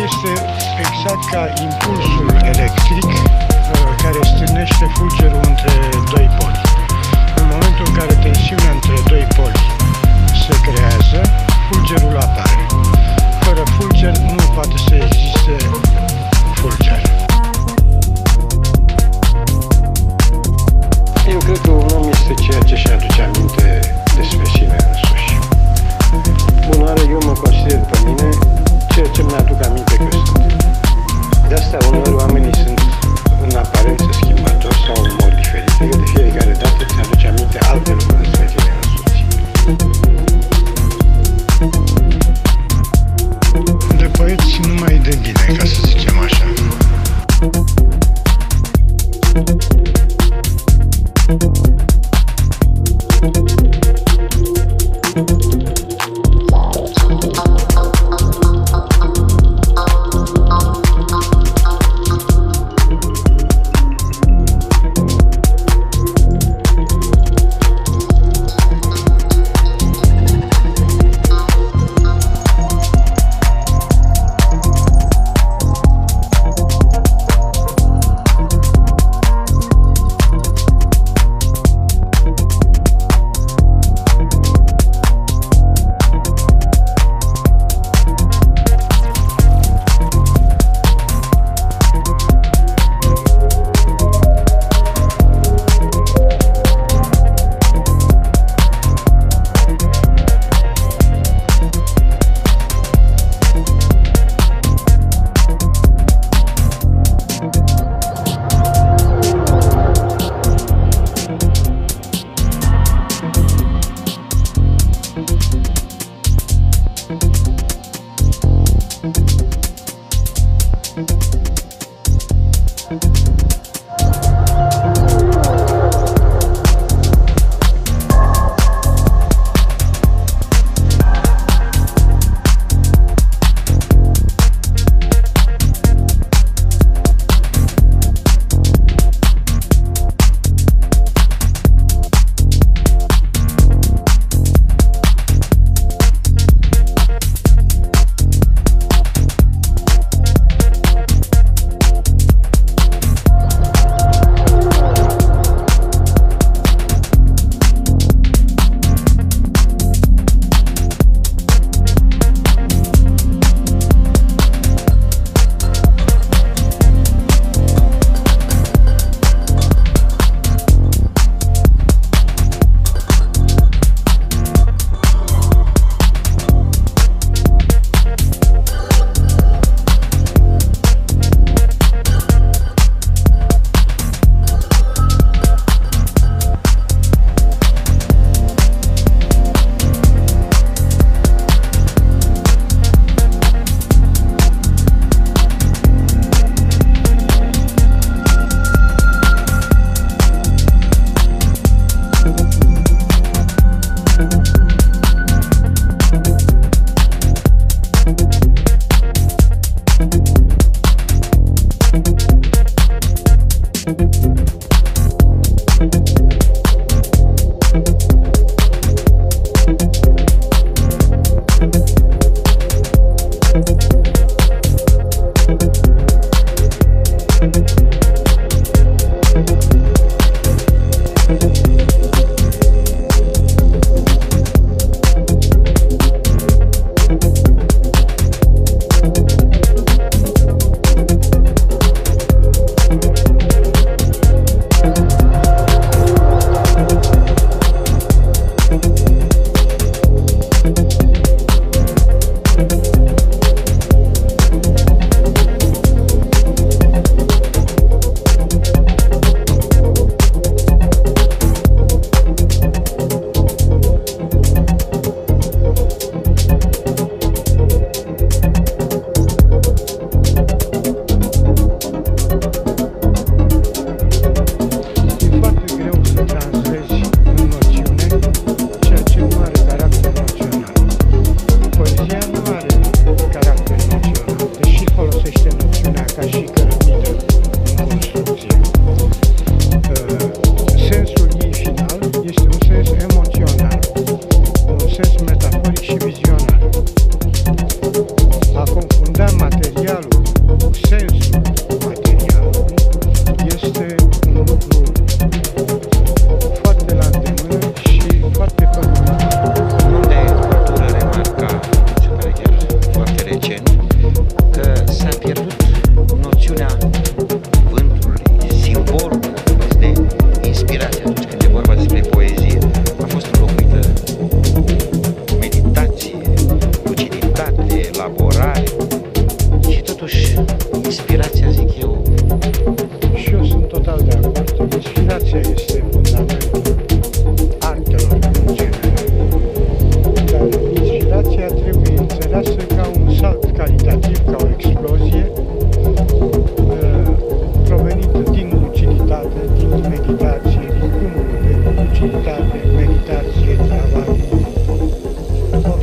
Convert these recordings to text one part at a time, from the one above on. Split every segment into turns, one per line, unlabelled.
este exact ca impulsul electric care stârnește fulgerul între doi poli. În momentul în care tensiunea între doi poli se creează, fulgerul apare. Fără fulger nu poate să existe fulger. Eu cred că un om este ceea ce își aduce aminte despre sine însuși. Bunoară, eu mă consider pe mine ceea ce mi-aduc aminte că sunt. De asta uneori oamenii sunt în aparență schimbători sau în mod diferit. Că de fiecare dată îți aduce aminte alte lucruri despre tine însuți. De poeți numai de bine, ca să zicem așa.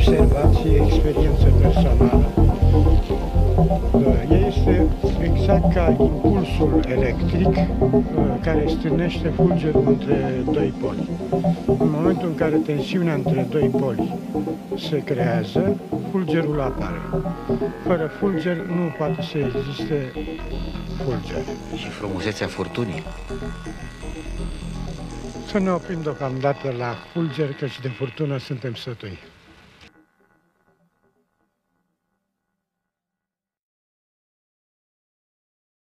observație, experiență personală. Este exact ca impulsul electric care strânește fulgerul între doi poli. În momentul în care tensiunea între doi poli se creează, fulgerul apare. Fără fulger nu poate să existe fulger.
Și frumusețea furtunii?
Să ne oprim deocamdată la fulger, căci de furtună suntem sătui.